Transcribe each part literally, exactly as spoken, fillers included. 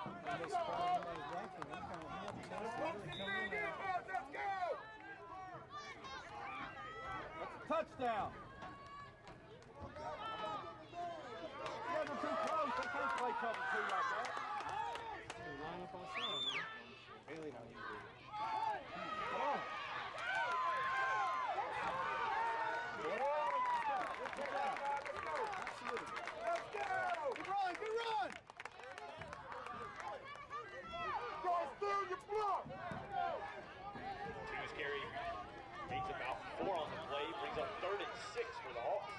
Let's go, Hope! Let's go! That's a touchdown. Yeah, they're too close. They can't play cover two like that. They line up on side, man. Really don't need to do. Come on. Let's go! Good run, good run! Cross through your block! Hughes carry takes about four on the play, brings up third and six for the Hawks.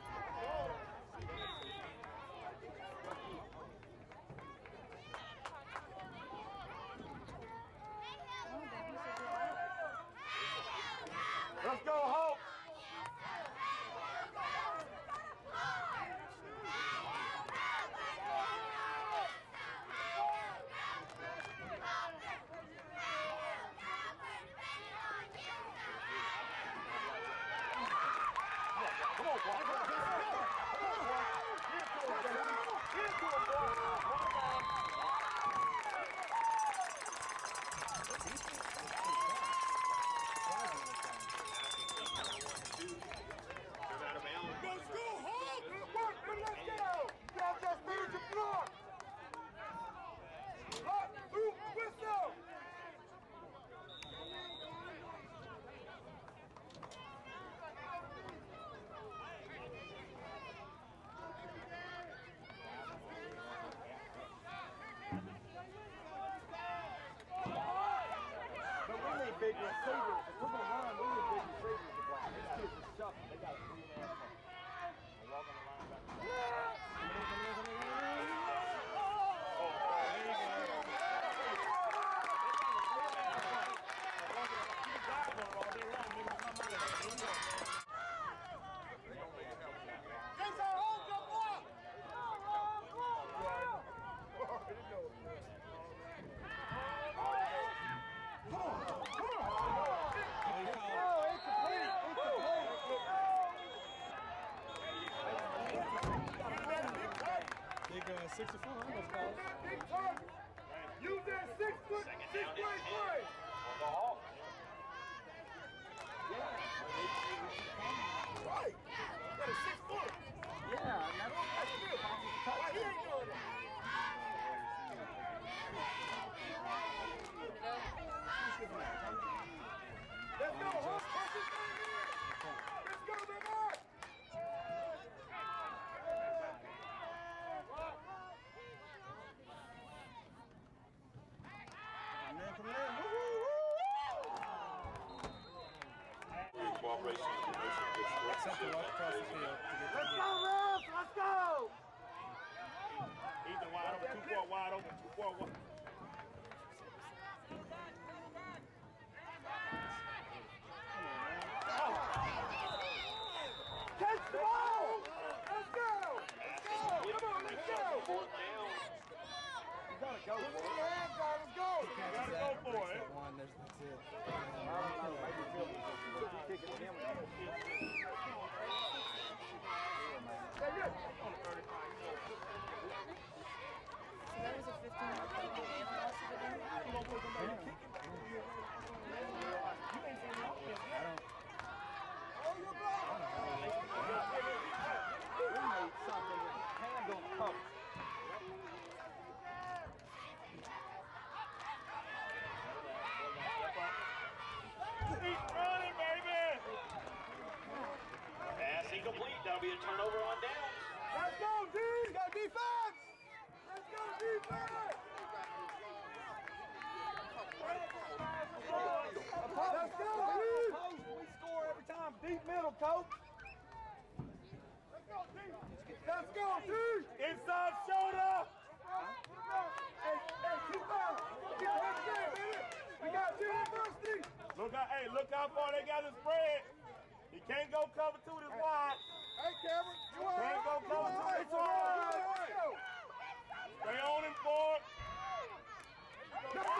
Let's go, Hope! Come on, boy. Come on, boy. Get to him, boy. Get to him, boy. Let's go, Hope! Good work, good, let's go! You got that third to block! Hot, boom, whistle! But we need big receivers. If we're going to run, we need big receivers to block. These kids are shuffling. They got a three and a half. They walk on the line back. Big uh, sixty-four, I'm gonna call it. Big target! Use that six foot, six play play! On the Hawks. Right! That is six foot! Yeah, and that's, that's good. Why he ain't doing that? Let's go, Hawks! Push this thing in! Let's go, big boy! Man, come in. Woo, woo, woo. Cooperation and promotion of good sports. Something walk across the field. Let's go, Ralph! Let's go! Ethan wide open, two four wide open, two four wide. Catch the ball! Let's go! Let's go! Come on, let's go! Fourth down. You gotta go, Put boy. your hands down, let's go! You gotta go for it. One, there's that's it. I don't know. Maybe Phil will be kicking him. Hey, yes. So that was a fifteen yard play game loss for them? You gonna put somebody kicking? You ain't seen no offense yet. Oh, you're blocking! We made something with hand on cover. Keep running, baby! Pass incomplete. That'll be a turnover on down. Let's go, D! Got defense! Let's go, defense! Let's go, D! We score every time. Deep middle, coach. Let's go, D! Let's go, D! Inside shoulder. Hey, hey, keep on! Keep on the game, baby! We got university! Look out, hey, look how far they got the spread. He can't go cover two this wide. Hey, Cameron, you all Can't go right? cover two this wide. Let's go! Stay on him, Ford. Let's go,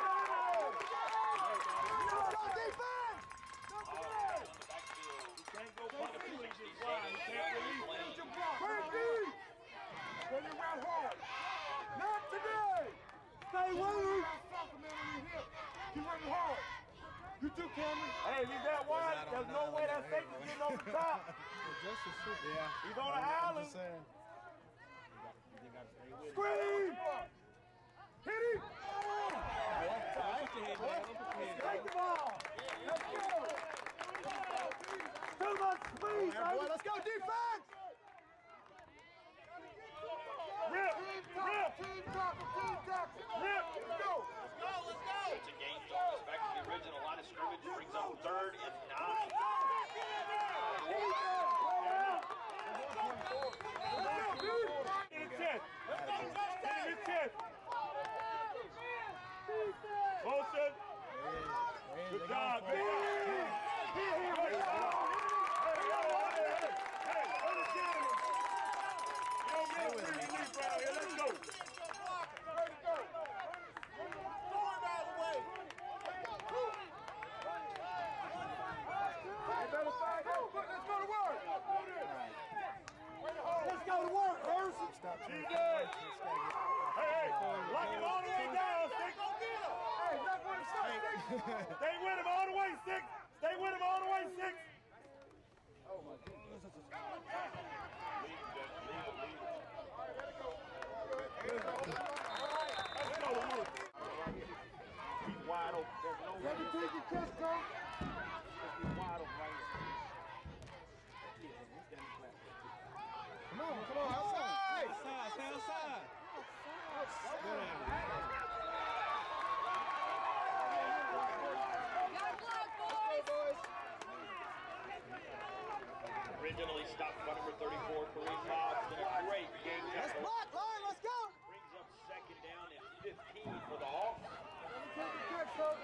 defense! All right, on the backfield. He can't go cover two this wide. He can't release it. Bring D! Bring it around hard! Not today! too, Cameron. Hey, if he's that wide, there's no way that safety's getting over the top. Just a shoot. Yeah. He's on the I'm island. just saying. Scream! Hit him! Take the ball! Let's go! Too much speed, baby! Let's go, defense! Rip! Rip! Team tackle! Team tackle! Rip! Let's go! Let's go! Let's go! It's a game zone. Back to the original line of scrimmage. Brings up third and nine. In the chest! In the chest! Motion! Good job! Good job! Let's go! Let's go to work, Hurst! Hey, hey, lock him all the way down, Stick! Hey, knock with him, Stick! Stay with him all the way, Stick! Stay with him all the way, Stick! Oh, my goodness. Let's go to work. He's wide open. There's no way. Let me take your chest, coach. He's wide open right here. Come on, come on, outside. Outside, stay outside. Originally stopped by number thirty-four, Kareem Hobbs. Been a great game. Let's block, line, let's go. Brings up second down and fifteen for the Hawks. Let me take your chest, coach.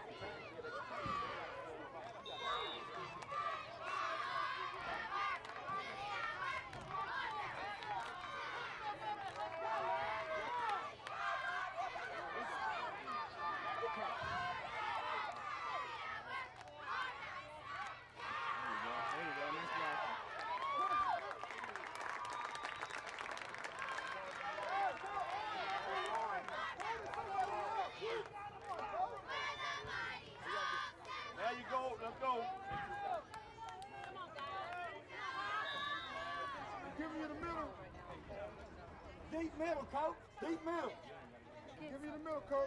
There you go. Let's go. Give me the middle. Deep middle, coach. Deep middle. Give me the middle, coach.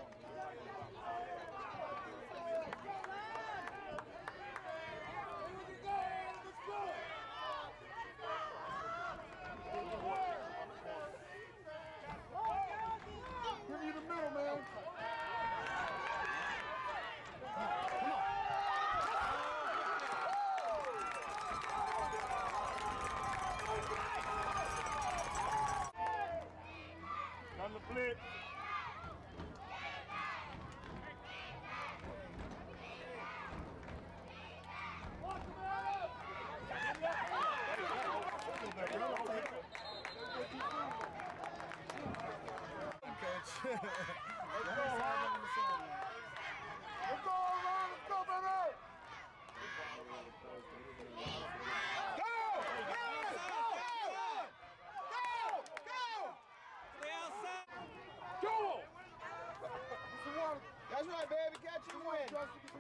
Give me the middle, man. Come to blitz. Coach. Let's go, Ron. Let's go, Ron. Let's go, baby. Go! Go! Go! Go! That's right, baby. Catch your win.